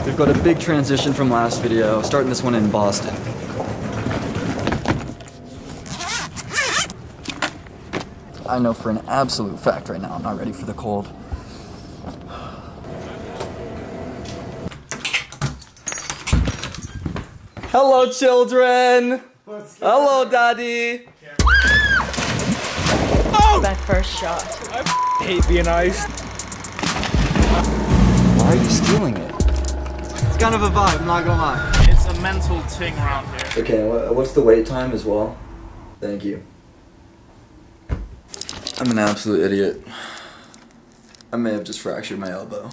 We've got a big transition from last video, starting this one in Boston. I know for an absolute fact right now I'm not ready for the cold. Hello, children! Hello, Daddy! Oh! That first shot. I hate being iced. Why are you stealing it? It's kind of a vibe, I'm not gonna lie. It's a mental thing around here. Okay, what's the wait time as well? Thank you. I'm an absolute idiot. I may have just fractured my elbow.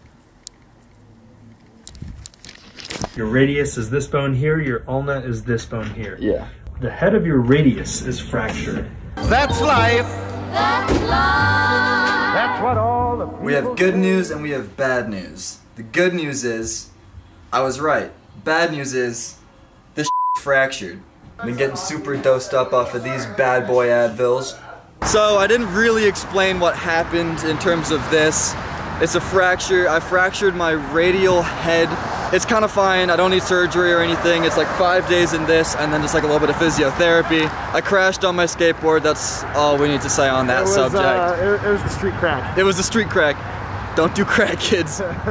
Your radius is this bone here, your ulna is this bone here. Yeah. The head of your radius is fractured. That's life. That's life. That's what all the people We have good news and we have bad news. The good news is, I was right. Bad news is, this fractured. I've been getting super dosed up off of these bad boy Advils. So I didn't really explain what happened in terms of this. It's a fracture. I fractured my radial head. It's kind of fine. I don't need surgery or anything. It's like 5 days in this and then just like a little bit of physiotherapy. I crashed on my skateboard. That's all we need to say on that subject. It was the street crack. It was the street crack. Don't do crack, kids.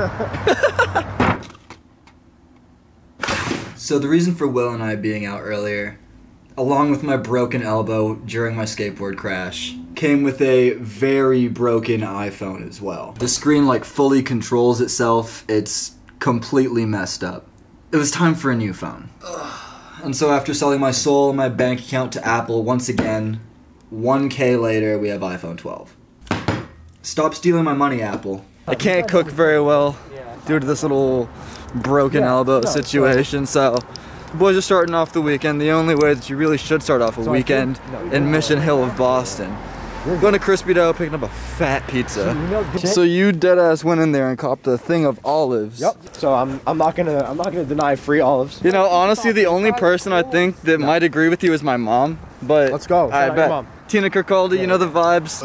So the reason for Will and I being out earlier, along with my broken elbow during my skateboard crash, came with a very broken iPhone as well. The screen like fully controls itself. It's completely messed up. It was time for a new phone. And so after selling my soul and my bank account to Apple once again, 1K later, we have iPhone 12. Stop stealing my money, Apple. I can't cook very well due to this little broken elbow situation, so the boys are starting off the weekend the only way that you really should start off a weekend in Mission Hill of Boston. Going to Crispy Dough, picking up a fat pizza. So you deadass went in there and copped a thing of olives. Yep. So I'm not gonna deny free olives. You know, honestly, the only person I think that might agree with you is my mom. But let's go. I bet. Mom. Tina Kirkaldy, you know the vibes.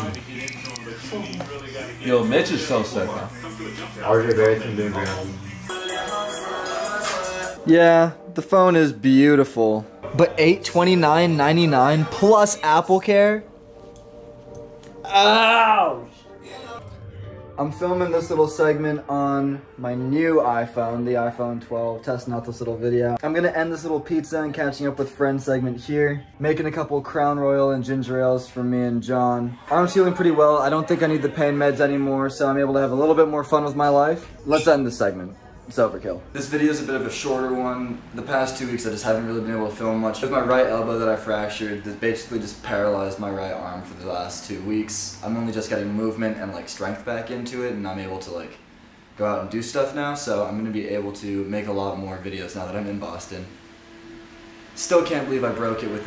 Yo, Mitch is so sick, huh? Yeah, the phone is beautiful. But $829.99 plus Apple Care? Ouch! I'm filming this little segment on my new iPhone, the iPhone 12, testing out this little video. I'm gonna end this little pizza and catching up with friends segment here, making a couple Crown Royal and ginger ales for me and John. Arm's healing pretty well. I don't think I need the pain meds anymore, so I'm able to have a little bit more fun with my life. Let's end this segment. It's overkill. This video is a bit of a shorter one. The past 2 weeks I just haven't really been able to film much. With my right elbow that I fractured, that basically just paralyzed my right arm for the last 2 weeks. I'm only just getting movement and like strength back into it, and I'm able to like go out and do stuff now, so I'm gonna be able to make a lot more videos now that I'm in Boston. Still can't believe I broke it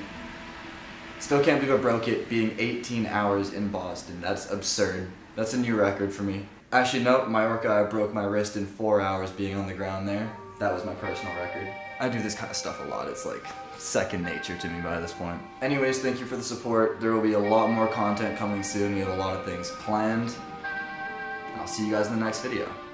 being 18 hours in Boston. That's absurd. That's a new record for me. Actually, no, Mallorca, I broke my wrist in 4 hours being on the ground there. That was my personal record. I do this kind of stuff a lot. It's like second nature to me by this point. Anyways, thank you for the support. There will be a lot more content coming soon. We have a lot of things planned. And I'll see you guys in the next video.